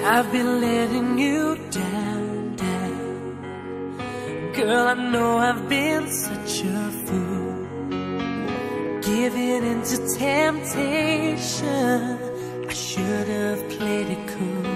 I've been letting you down, down. Girl, I know I've been such a fool, giving into temptation. I should have played it cool.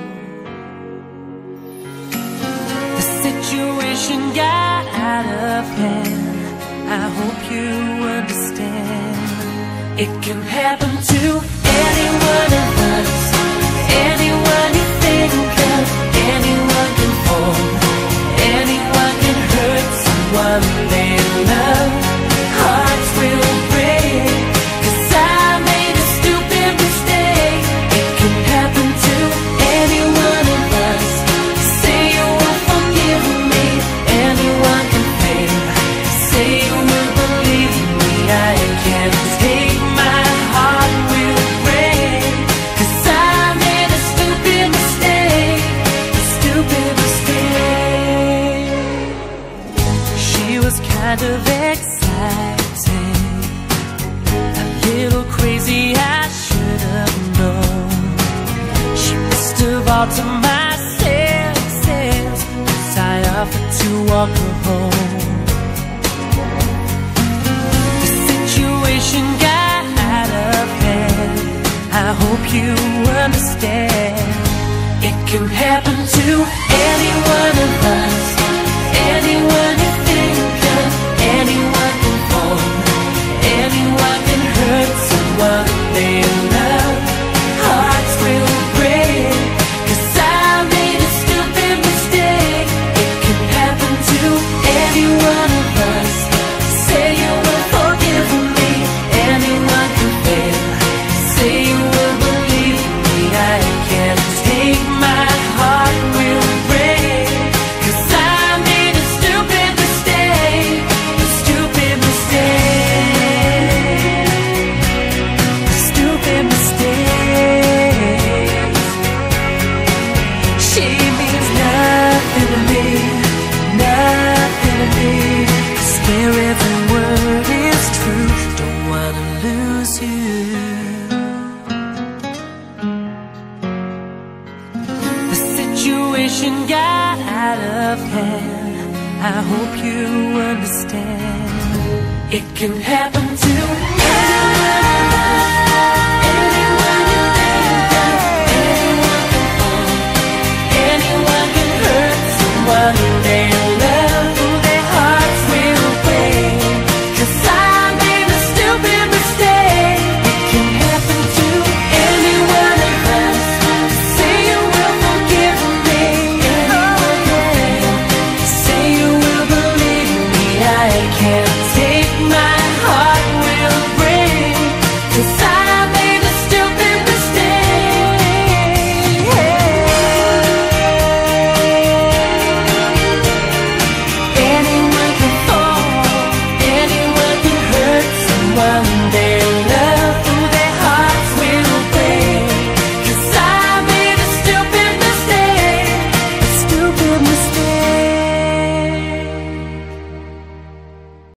The situation got out of hand. I hope you understand. It can happen to any one of us. Anyone you think of, anyone can fall, anyone can hurt someone they love. Hearts will break, 'cause I made a stupid mistake. It can happen to any one of us. Say you won't forgive me, anyone can fail. Say you will believe me, I can't take my heart will break, 'cause I made a stupid mistake, a stupid mistake. She was kind of exciting, a little crazy, I should have known. She must have altered my senses, 'cause I offered to walk her home. The situation got out of hand. I hope you understand. It can happen to any one of us. Anyone you think of, anyone can fall, anyone can hurt someone they love. Hearts will break, 'cause I made a stupid mistake. It can happen to any one of us. Say you will forgive me, anyone can fail. Say you will believe me, I can't take my heart will break, 'cause I made a stupid mistake, a stupid mistake, a stupid mistake. She means nothing to me, nothing to me. I swear every word is true, don't wanna lose you. The situation got out of hand. I hope you understand. It can happen to